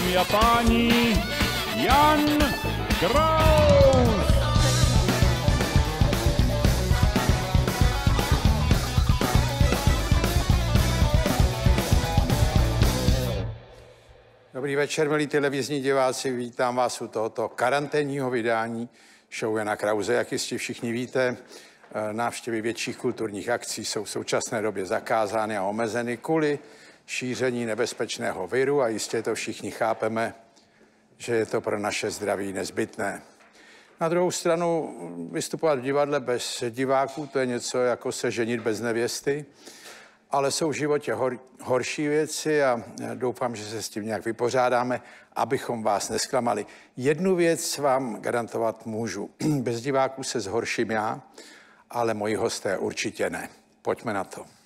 Dámy a páni, Jan Kraus! Dobrý večer, milí televizní diváci, vítám vás u tohoto karanténního vydání show Jana Krause. Jak jistě všichni víte, návštěvy větších kulturních akcí jsou v současné době zakázány a omezeny kvůli šíření nebezpečného viru a jistě to všichni chápeme, že je to pro naše zdraví nezbytné. Na druhou stranu vystupovat v divadle bez diváků, to je něco jako se ženit bez nevěsty, ale jsou v životě horší věci a doufám, že se s tím nějak vypořádáme, abychom vás nesklamali. Jednu věc vám garantovat můžu. Bez diváků se zhorším já, ale moji hosté určitě ne. Pojďme na to.